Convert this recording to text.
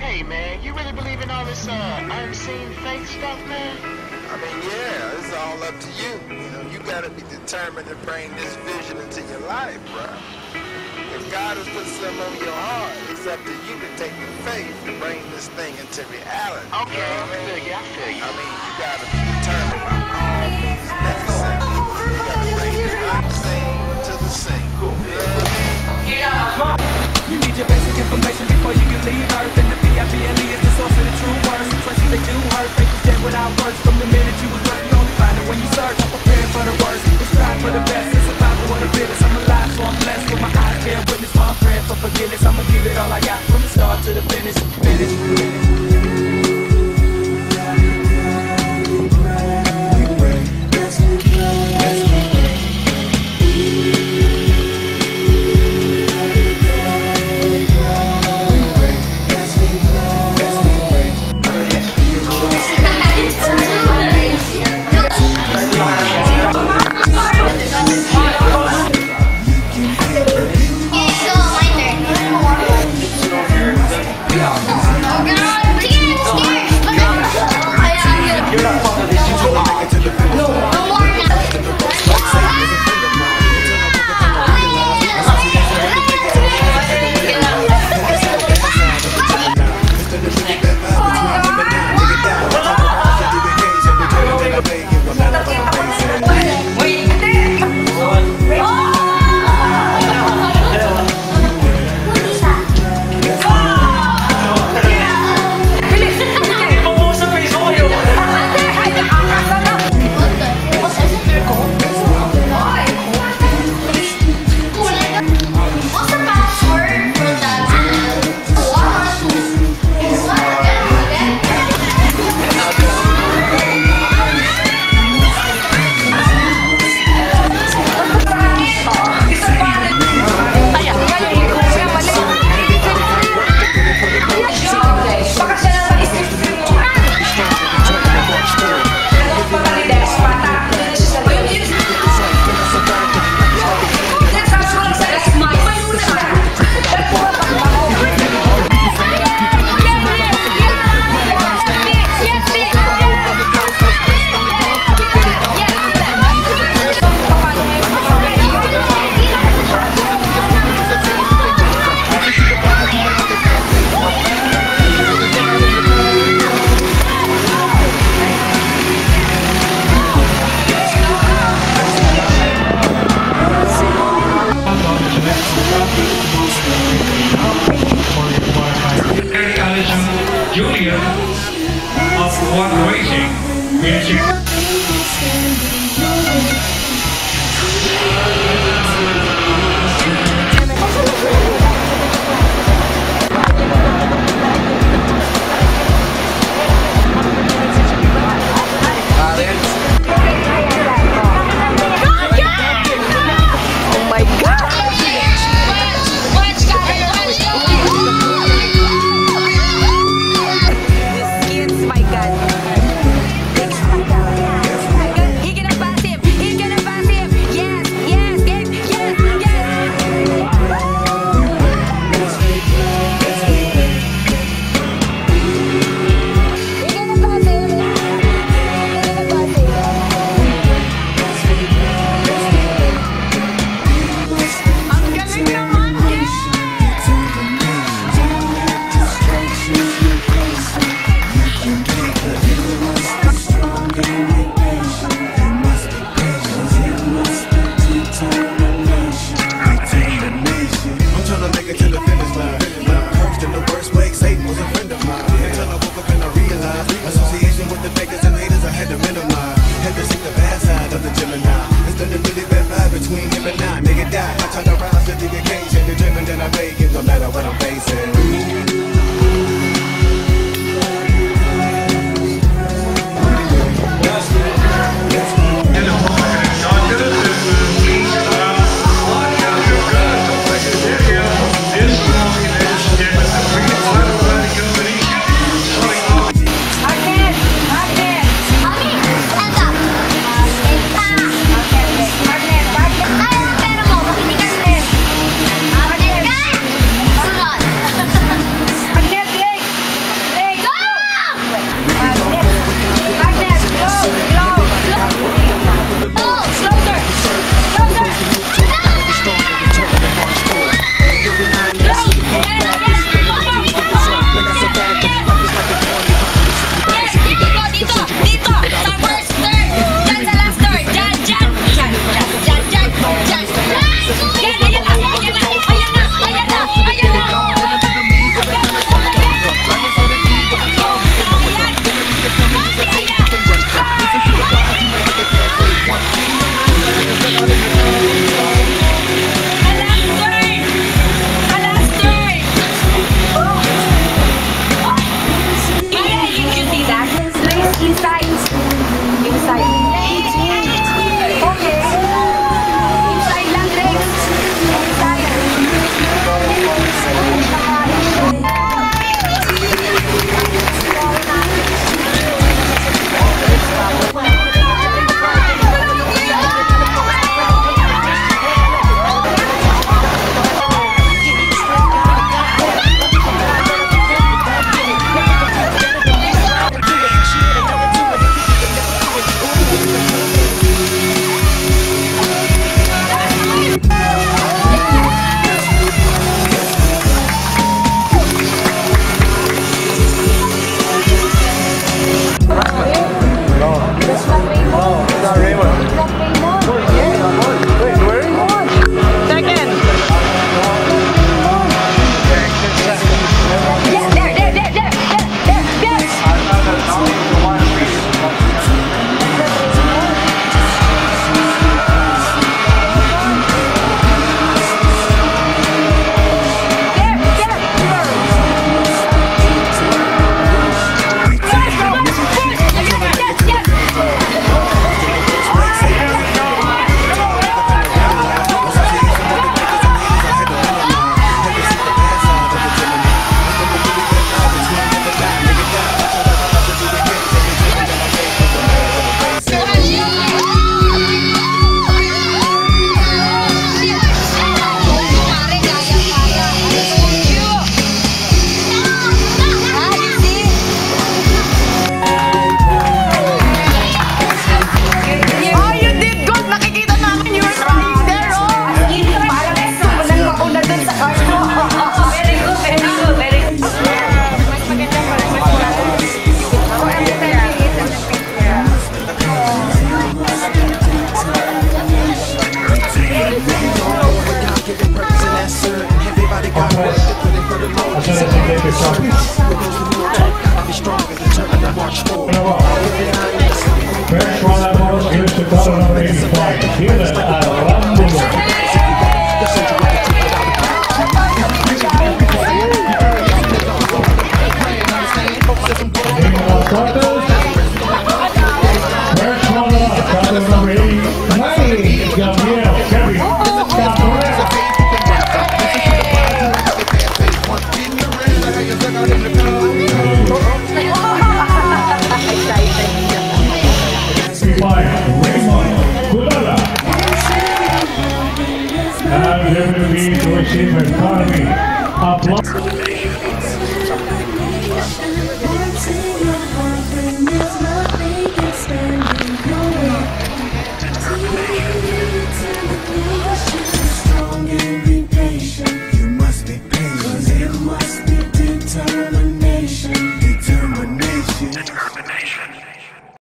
Hey, man, you really believe in all this unseen fake stuff, man? I mean, yeah, it's all up to you. You know, you gotta be determined to bring this vision into your life, bro. If God has put something on your heart, it's up to you to take the faith to bring this thing into reality. Okay, You know what I mean? I feel you. I mean, you gotta be determined by all means necessary. You gotta bring the unseen to the seen. You know what I mean? You need your basic information before you can leave Earth. And the B-I-B-L-E is the source of the true words. Situations they do hurt, fake is dead without words. From the minute you was birthed, you only find it when you search. I'm prepared for the worst, we strive for the best. It's survival of the fittest. I'm alive, so I'm blessed with my eyes bear witness. My prayer for forgiveness, I'ma give it all I got from the start to the finish. Junior of One Racing, Racing. My God. Yes, sir. Everybody got work to put in for the Lord. I said I think it's something. I'll be stronger, determined to march forward. First one I was used to call number 85. Hear that around economy. Strong and be patient. You must be patient. There must be determination. Determination.